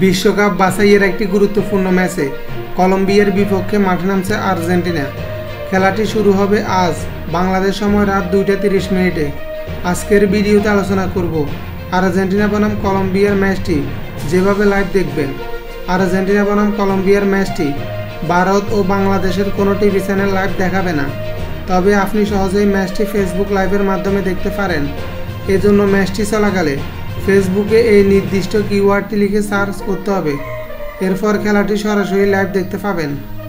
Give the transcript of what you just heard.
বিশ্বকাপ বাছাইয়ের একটি গুরুত্বপূর্ণ ম্যাচে কলম্বিয়ার বিপক্ষে মাঠে নামছে আর্জেন্টিনা। খেলাটি শুরু হবে আজ বাংলাদেশ সময় রাত 2:30 আজকের ভিডিওতে আলোচনা করব আর্জেন্টিনা বনাম কলম্বিয়ার ম্যাচটি যেভাবে লাইভ দেখবেন। আর্জেন্টিনা বনাম কলম্বিয়ার ম্যাচটি ভারত ও বাংলাদেশের কোনো টিভি চ্যানেল লাইভ দেখাবে না, তবে আপনি সহজেই ম্যাচটি ফেসবুক লাইভের মাধ্যমে দেখতে পারেন। এজন্য ম্যাচটি চলাকালে ফেসবুকে এই নির্দিষ্ট কিওয়ার্ডটি লিখে সার্চ করতে হবে। এরপর খেলাটি সরাসরি লাইভ দেখতে পাবেন।